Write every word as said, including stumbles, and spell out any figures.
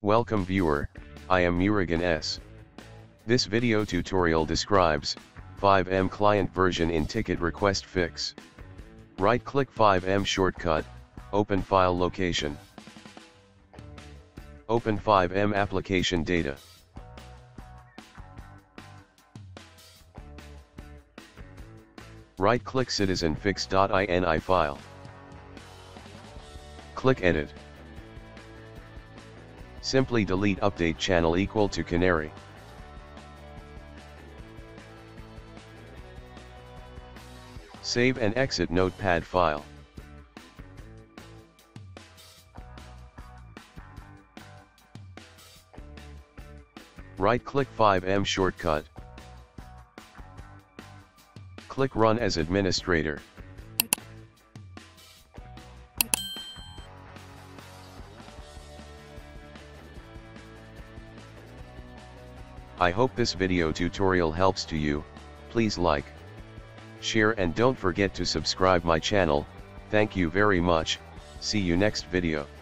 Welcome viewer, I am Murugan S. This video tutorial describes FiveM client version in ticket request fix. Right-click FiveM shortcut, open file location. Open FiveM application data. Right-click citizenfix.ini file. Click Edit. Simply delete update channel equal to canary. Save and exit notepad file. Right-click FiveM shortcut. Click Run as administrator. I hope this video tutorial helps to you. Please like, share and don't forget to subscribe my channel. Thank you very much. See you next video.